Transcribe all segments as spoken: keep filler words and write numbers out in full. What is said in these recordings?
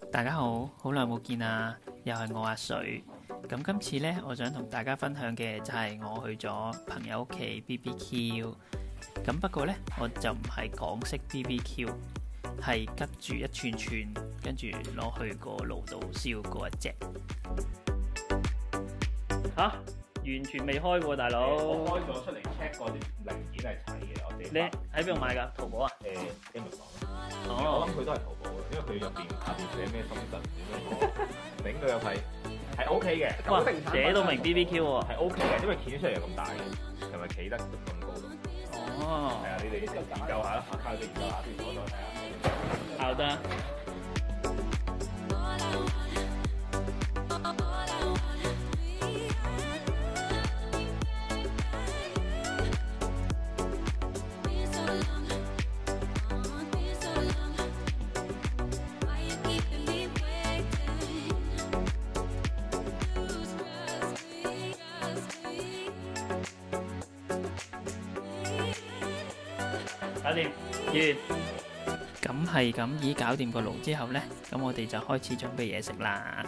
大家好，好耐冇見啊！又係我阿水。咁今次呢，我想同大家分享嘅就係我去咗朋友屋企 B B Q。咁不過呢，我就唔係港式 B B Q， 係吉住一串串，跟住攞去個爐度燒嗰一隻。吓、啊？完全未開過，大佬。 我開咗出嚟 check 過啲零件係齊嘅，我哋。 你喺邊度買㗎？淘寶啊？ 誒 Amazon 咯。 哦。 我諗佢都係淘寶嘅，因為佢入邊下邊寫咩深圳點樣，頂到有係係 OK 嘅。 哇！寫到明 B B Q 喎。 係 OK 嘅，因為企出嚟又咁大嘅，同埋企得咁高。 哦。 係啊，你哋研究下啦，下卡你研究下先，我再睇下。 好的。搞掂完，咁係咁已搞掂個爐之後呢，咁我哋就開始準備嘢食啦。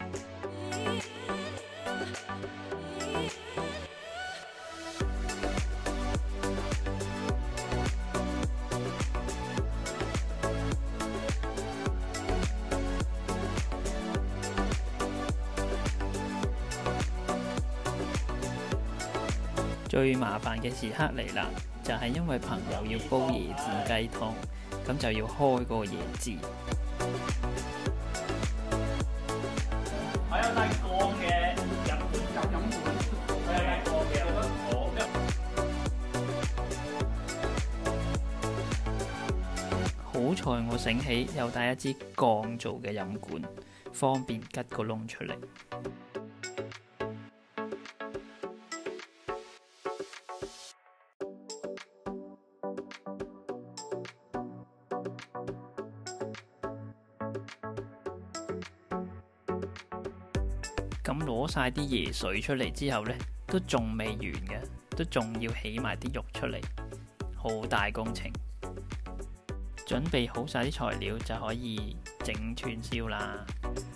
最麻煩嘅時刻嚟啦！就係因為朋友要煲椰子雞湯，咁就要開個椰子。我有帶鋼嘅飲管，飲管，我有帶鋼嘅，我好彩我醒起有帶一支鋼做嘅飲管，方便吉個窿出嚟。咁攞晒啲椰水出嚟之後呢，都仲未完嘅，都仲要起埋啲肉出嚟，好大工程。準備好晒啲材料就可以整串燒啦。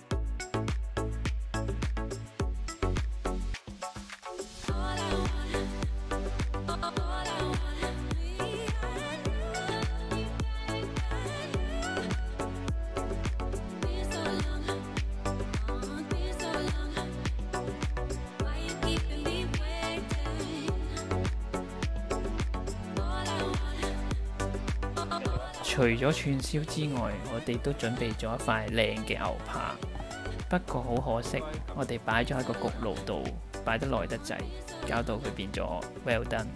除咗串燒之外，我哋都準備咗一塊靚嘅牛扒。不過好可惜，我哋擺咗喺個焗爐度，擺得耐得滯，搞到佢變咗 well done。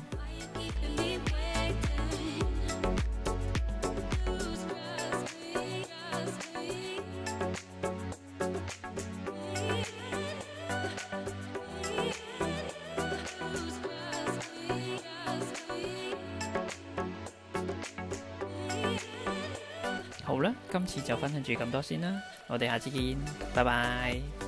好啦，今次就分享住咁多先啦，我哋下次見，拜拜。